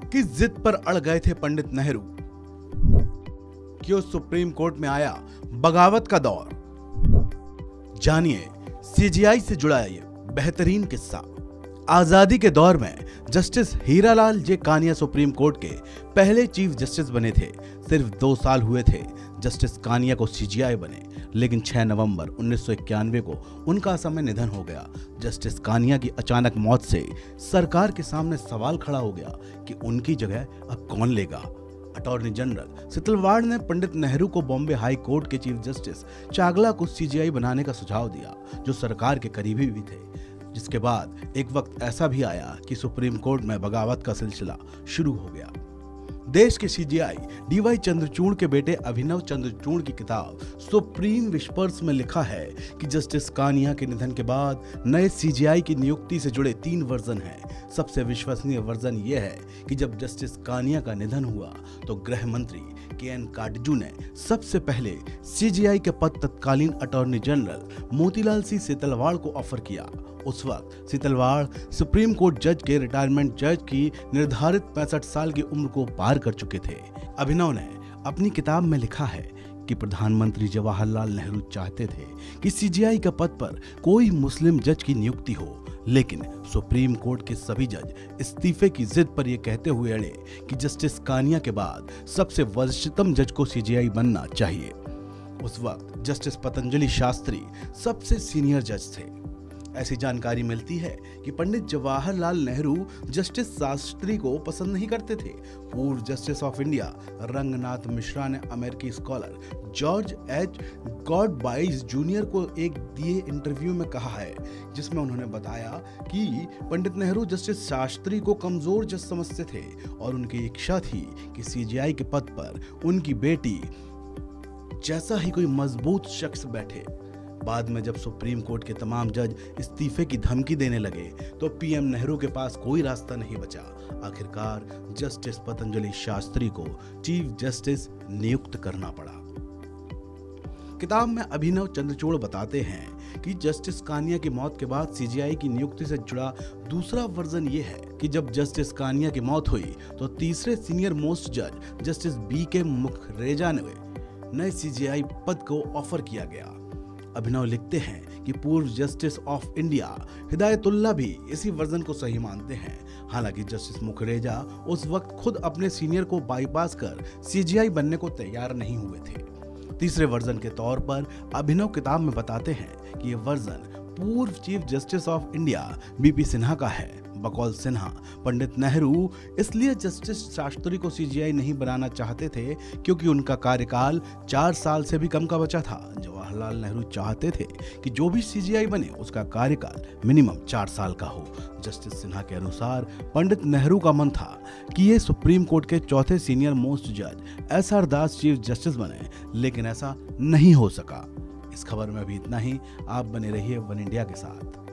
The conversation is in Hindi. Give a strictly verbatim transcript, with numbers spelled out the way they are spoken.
किस जिद पर अड़ गए थे पंडित नेहरू? क्यों सुप्रीम कोर्ट में आया बगावत का दौर? जानिए सीजीआई से जुड़ा ये बेहतरीन किस्सा। आजादी के दौर में justice Hiralal J Kania Supreme Court के पहले चीफ जस्टिस बने थे। सिर्फ दो साल हुए थे जस्टिस कानिया को सीजीआई बने, लेकिन छह नवंबर उन्नीस सौ इक्यानवे को उनका असम में निधन हो गया। जस्टिस कानिया की अचानक मौत से सरकार के सामने सवाल खड़ा हो गया कि उनकी जगह अब कौन लेगा। अटॉर्नी जनरल सितलवाड़ ने पंडित नेहरू को बॉम्बे हाई कोर्ट के चीफ जस्टिस चागला को सीजीआई बनाने का सुझाव दिया, जो सरकार के करीबी भी थे। जिसके बाद एक वक्त ऐसा भी आया कि सुप्रीम कोर्ट में बगावत का सिलसिला शुरू हो गया। देश के सीजीआई डीवाई चंद्रचूड़ के बेटे अभिनव चंद्रचूड़ की किताब सुप्रीम विस्पर्स में लिखा है कि जस्टिस कानिया के निधन के बाद नए सीजीआई की नियुक्ति से जुड़े तीन वर्जन हैं। सबसे विश्वसनीय वर्जन यह है कि जब जस्टिस कानिया का निधन हुआ तो गृह मंत्री के एन काटजू ने सबसे पहले सीजीआई के पद तत्कालीन अटॉर्नी जनरल मोतीलाल सिंह सीतलवाड़ को ऑफर किया। उस वक्त सीतलवाड़ सुप्रीम कोर्ट जज के रिटायरमेंट जज की निर्धारित पैंसठ साल की उम्र को पार कर चुके थे। अभिनव ने अपनी किताब में लिखा है कि प्रधानमंत्री जवाहरलाल नेहरू चाहते थे कि सीजीआई के पद पर कोई मुस्लिम जज की नियुक्ति हो, लेकिन सुप्रीम कोर्ट के सभी जज इस्तीफे की जिद पर यह कहते हुए अड़े कि जस्टिस कानिया के बाद सबसे वरिष्ठतम जज को सीजीआई बनना चाहिए। उस वक्त जस्टिस पतंजलि शास्त्री सबसे सीनियर जज थे। ऐसी जानकारी मिलती है कि पंडित जवाहरलाल नेहरू जस्टिस शास्त्री को पसंद नहीं करते थे। पूर्व justice of India Ranganath Mishra ने अमेरिकी scholar George H Gadbois junior को एक दिए इंटरव्यू में कहा है, जिसमें उन्होंने बताया कि पंडित नेहरू जस्टिस शास्त्री को कमजोर जज समझते थे और उनकी इच्छा थी कि सीजीआई के पद पर उनकी बेटी जैसा ही कोई मजबूत शख्स बैठे। बाद में जब सुप्रीम कोर्ट के तमाम जज इस्तीफे की धमकी देने लगे तो पीएम नेहरू के पास कोई रास्ता नहीं बचा। आखिरकार जस्टिस पतंजलि शास्त्री को चीफ जस्टिस नियुक्त करना पड़ा। किताब में अभिनव चंद्रचूड़ बताते हैं कि जस्टिस कानिया की मौत के बाद सीजीआई की नियुक्ति से जुड़ा दूसरा वर्जन ये है कि जब जस्टिस कानिया की मौत हुई तो तीसरे सीनियर मोस्ट जज जस्टिस बी के मुखरेजा ने नए सीजीआई पद को ऑफर किया गया। अभिनव लिखते हैं कि पूर्व जस्टिस ऑफ इंडिया हिदायतुल्लाह भी इसी वर्जन को सही मानते हैं। हालांकि जस्टिस मुखरेजा उस वक्त खुद अपने सीनियर को बाईपास कर सीजीआई बनने को तैयार नहीं हुए थे। तीसरे वर्जन के तौर पर अभिनव किताब में बताते हैं कि यह वर्जन पूर्व chief justice of India BP Sinha का है। बकौल सिन्हा, पंडित नेहरू इसलिए जस्टिस शास्त्री को सीजीआई नहीं बनाना चाहते थे क्योंकि उनका कार्यकाल चार साल से भी कम का बचा था। जवाहरलाल नेहरू चाहते थे कि जो भी सीजीआई बने उसका कार्यकाल मिनिमम चार साल का हो। जस्टिस सिन्हा के अनुसार पंडित नेहरू का मन था कि ये सुप्रीम कोर्ट के चौथे सीनियर मोस्ट जज S R Das chief justice बने, लेकिन ऐसा नहीं हो सका। इस खबर में भी इतना ही। आप बने रहिए वन इंडिया के साथ।